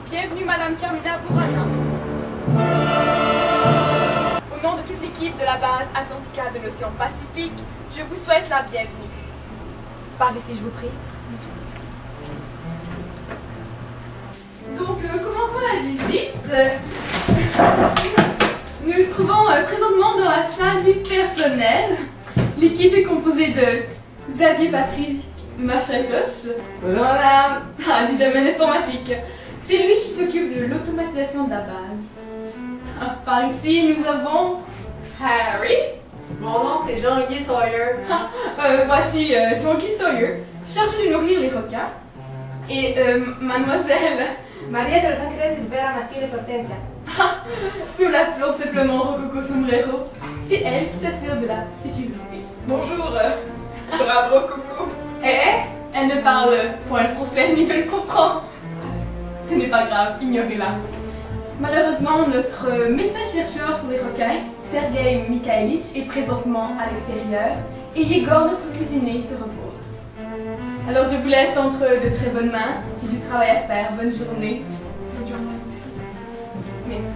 Bienvenue Madame Carmina Burana. Au nom de toute l'équipe de la base Atlantica de l'océan Pacifique, je vous souhaite la bienvenue. Par ici, je vous prie. Merci. Donc, commençons la visite. Nous nous trouvons présentement dans la salle du personnel. L'équipe est composée de Xavier Patrick Machatoche. Bonjour madame. Du domaine informatique. C'est lui qui s'occupe de l'automatisation de la base. Par ici, nous avons Harry. Mon nom c'est Jean-Guy Sawyer. Voici Jean-Guy Sawyer, chargé de nourrir les requins. Et mademoiselle Maria de los Ángeles Rivera Martínez Hortensia. nous l'appelons simplement Rococo Sombrero. C'est elle qui s'assure de la sécurité. Bonjour, bravo Coco. Elle ne parle point le français ni ne le comprend. Ce n'est pas grave, ignorez-la. Malheureusement, notre médecin-chercheur sur les requins, Sergei Mikhaïlich, est présentement à l'extérieur et Yegor, notre cuisinier, se repose. Alors je vous laisse entre de très bonnes mains. J'ai du travail à faire. Bonne journée. Bonne journée aussi. Merci.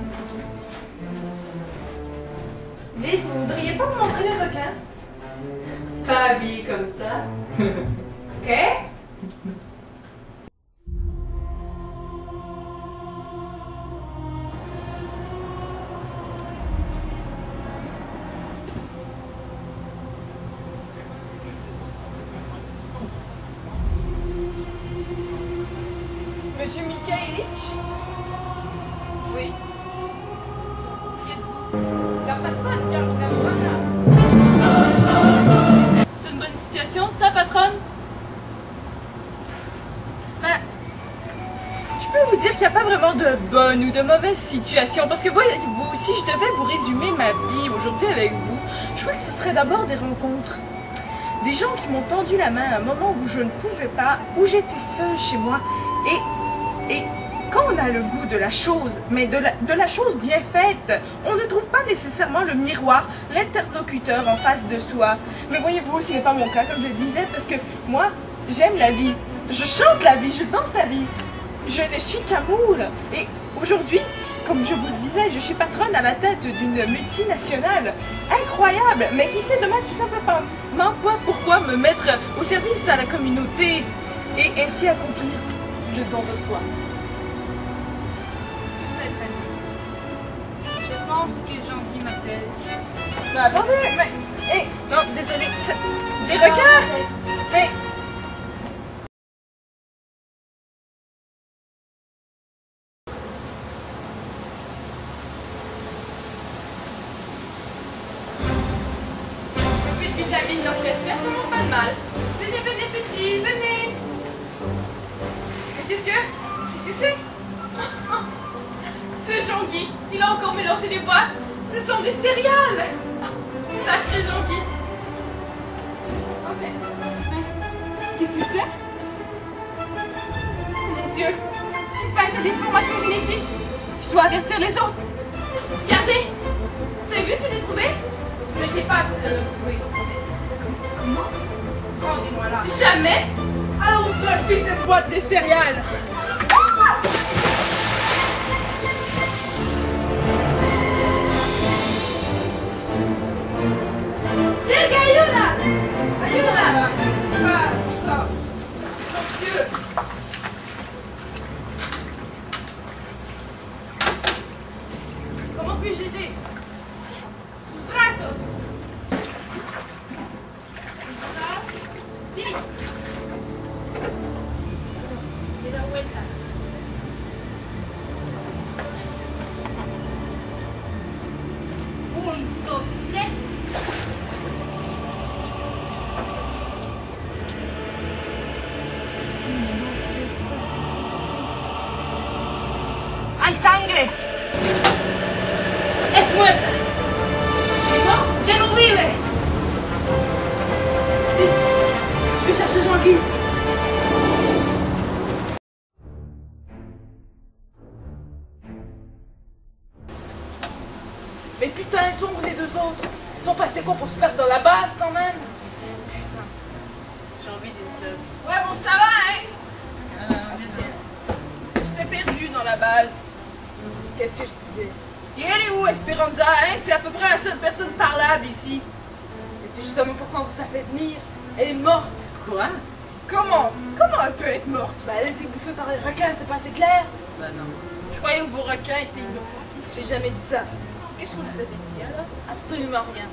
Dites, vous voudriez pas me montrer les requins? Pas habillé comme ça. Ok? Monsieur Mikhaïlich? Oui. Qui êtes-vous? La patronne Carmina Burana. C'est une bonne situation, ça, patronne? Ben, je peux vous dire qu'il n'y a pas vraiment de bonne ou de mauvaise situation, parce que vous si je devais vous résumer ma vie aujourd'hui avec vous, je crois que ce serait d'abord des rencontres. Des gens qui m'ont tendu la main à un moment où je ne pouvais pas, où j'étais seule chez moi, et quand on a le goût de la chose, mais de la chose bien faite, on ne trouve pas nécessairement le miroir, l'interlocuteur en face de soi. Mais voyez-vous, ce n'est pas mon cas, comme je le disais, parce que moi, j'aime la vie. Je chante la vie, je danse la vie. Je ne suis qu'amour. Et aujourd'hui, comme je vous le disais, je suis patronne à la tête d'une multinationale incroyable, mais qui sait demain tout simplement pas pourquoi me mettre au service à la communauté et ainsi accomplir le don de soi. Je pense que Jean-Guy m'appelle. Mais attendez, mais... non, désolé. Des requins? Mais... Petite amie ne leur fait certainement pas de mal. Venez, venez, petite, venez. Mais qu'est-ce que c'est? Ce Jean-Guy, il a encore mélangé les bois. Ce sont des céréales. Sacré Jean-Guy. Oh, mais qu'est-ce que c'est? Mon Dieu, il passe à des formations génétiques. Je dois avertir les autres. Regardez. Vous avez vu ce que j'ai trouvé? Ne sais pas ce que vous avez trouvé. Comment? Rendez-moi là. Jamais. Alors on fera le cette boîte de céréales. Sergei, ayuda! Ayuda! Mon Dieu. Comment puis-je aider? Brazos! Sí. De la vuelta. Un, dos, tres. ¡Hay sangre! Es muerta. No, ya no vive. Je vais chercher Jean-Guy. Mais putain, ils sont où les deux autres? Ils sont passés quoi pour se perdre dans la base quand même? Putain. J'ai envie d'une club. Ouais, bon, ça va, hein? C'était perdu dans la base. base. Qu'est-ce que je disais? Et elle est où, Esperanza, hein? C'est à peu près la seule personne parlable ici. Et c'est justement pourquoi on vous a fait venir. Elle est morte. Quoi? Comment? Comment elle peut être morte? Bah elle a été bouffée par les requins, c'est pas assez clair? Bah non. Je croyais que vos requins étaient inoffensifs. J'ai jamais dit ça. Qu'est-ce qu'on vous avait dit alors? Absolument rien.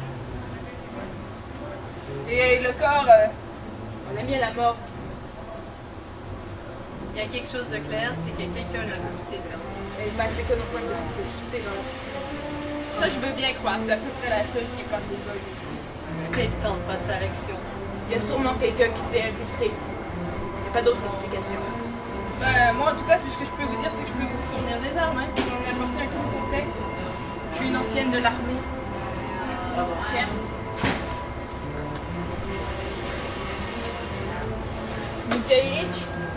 Et le corps, On l'a mis à la morgue. Il y a quelque chose de clair, c'est que quelqu'un l'a poussé là. Elle est passée comme au point de se jeter dans la piscine. ça je veux bien croire, c'est à peu près la seule qui est pas folle ici. C'est le temps de passer à l'action. Il y a sûrement quelqu'un qui s'est infiltré ici. Il n'y a pas d'autre explication. Ben, moi en tout cas, tout ce que je peux vous dire, c'est que je peux vous fournir des armes, hein. J'en ai apporté un qui me comptait. Je suis une ancienne de l'armée. Tiens. Mikhaïlich.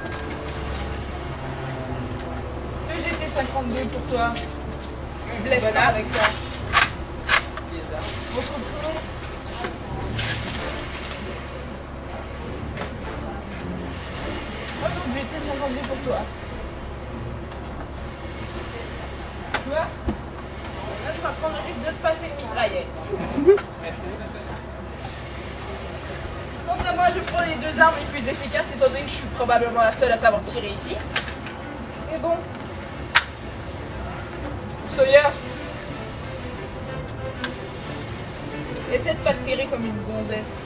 Le GT52 pour toi. Me blesse pas avec ça. Votre prénom? Un autre GT52 pour toi. Tu vois? Là, je vais prendre le risque de te passer une mitraillette. Merci. Quant à moi, je prends les deux armes les plus efficaces, étant donné que je suis probablement la seule à savoir tirer ici. Et bon. Sawyer. Essaie de pas tirer comme une gonzesse.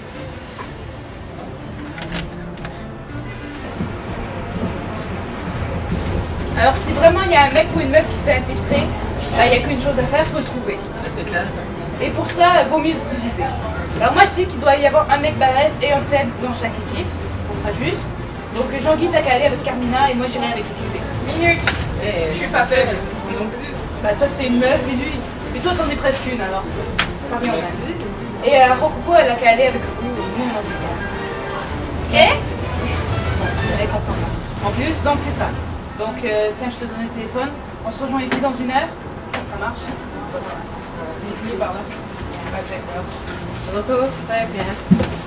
Alors si vraiment il y a un mec ou une meuf qui s'est infiltré, il n'y a qu'une chose à faire, il faut le trouver. C'est clair. Et pour cela, il vaut mieux se diviser. Alors moi je dis qu'il doit y avoir un mec balèze et un faible dans chaque équipe, ça sera juste. Donc Jean-Guy t'as qu'à aller avec Carmina et moi j'irai avec XP. Minute. Je suis pas faible. Non plus. Bah toi t'es une meuf et toi t'en es presque une alors. Ça revient au même. Et Rococo elle a qu'à aller avec vous. Nous on en veut pas. Ok? Elle comprend pas. En plus, donc c'est ça. Donc tiens, je te donne le téléphone. On se rejoint ici dans 1 heure. Ça marche? Je vais par là. Repos, très bien.